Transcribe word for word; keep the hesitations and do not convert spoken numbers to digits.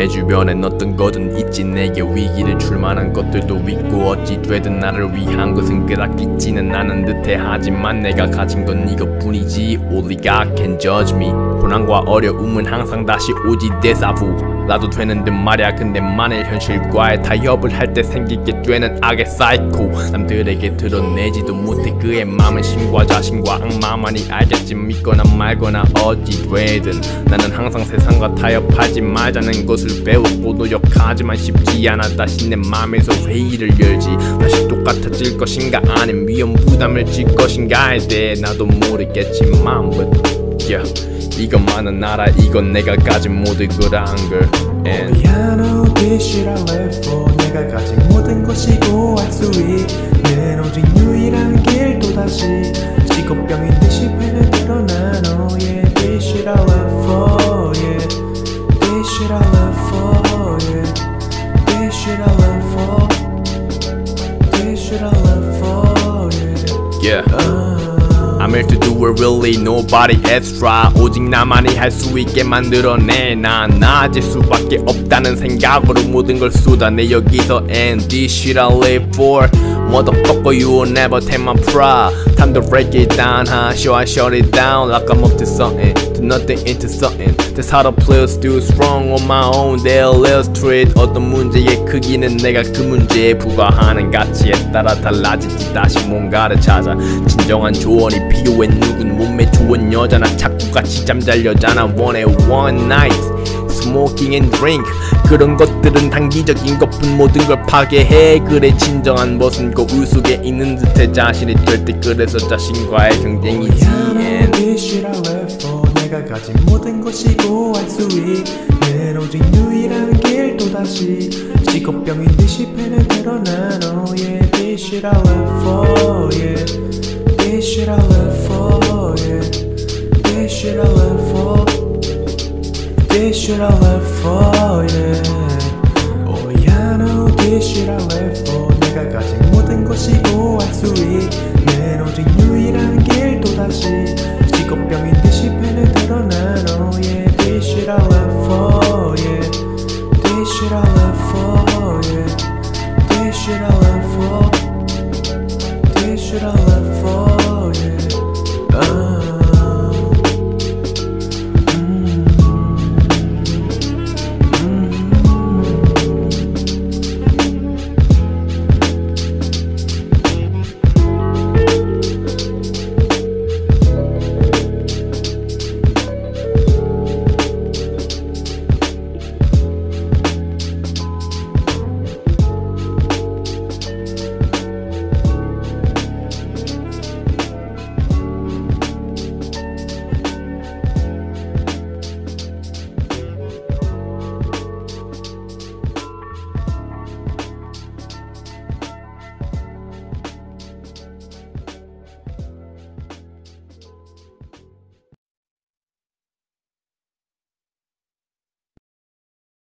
내 주변엔 어떤 거든 있지. 내게 위기를 줄 만한 것들도 있고 어찌 되든 나를 위한 것은 그닥 있지는 않은 듯해. 하지만 내가 가진 건 이것뿐이지. Only God can judge me. 고난과 어려움은 항상 다시 오지. 데자부 나도 되는 듯 말야. 근데 만일 현실과의 타협을 할 때 생기게 되는 악의 사이코. 남들에게 드러내지도 못해 그의 마음은 신과 자신과 악마만이 알겠지. 믿거나 말거나 어찌 되든 나는 항상 세상과 타협하지 말자는 것을 배웠고 노력하지만 쉽지 않아. 다시 내 맘에서 회의를 열지. 다시 똑같아질 것인가 아님 위험 부담을 질 것인가에 대해 나도 모르겠지만 but yeah, 이것만은 알아. 이건 내가 가진 모든 거란 걸. And Only I know this shit I live for. 내가 가진 모든 것이고 알 수 있는 오직 유일한 길. 또다시 직업병인 듯이 펜을 들어 난 oh yeah, this shit I live for. Yeah, this shit I live for. Yeah, this shit I live for. This shit I live for. Yeah, yeah. uh. I'm here to do it really nobody extra. 오직 나만이 할 수 있게 만들어내. 난 나아질 수밖에 없다는 생각으로 모든 걸 쏟아내 여기서. And this shit I live for. Motherfucker, you will never take my pride. Time to break it down, huh? Sure I shut it down like I'm up to something, to nothing into something. That's how the players still strong on my own. They'll illustrate 어떤 문제의 크기는 내가 그 문제에 부과하는 가치에 따라 달라지지. 다시 뭔가를 찾아 진정한 조언이 필요해. 누군 몸에 좋은 여자나 자꾸 같이 잠잘 여자나 원해. One night smoking and drink 그런 것들은 단기적인 것뿐 모든 걸 파괴해. 그래 진정한 멋은 거울 속에 있는 듯해. 자신이 절대 그래서 자신과의 경쟁이지. 내가 가진 모든 것이고 알 수 있는 오직 유일한 길. 또다시 직업병인 듯이 펜을 들어 난 oh yeah, this shit I live for. Yeah, this shit I live for. Yeah, this shit I live for. This shit I live for. Yeah, only I know this shit I live for. 내가 가진 모든 것이고 알 수 있는 오직 유일한 길. 또다시 직업병인 듯이 펜을 들어 난 oh yeah, this shit I live for. Yeah, this shit I live for. Yeah, this shit I live for. This shit I live for.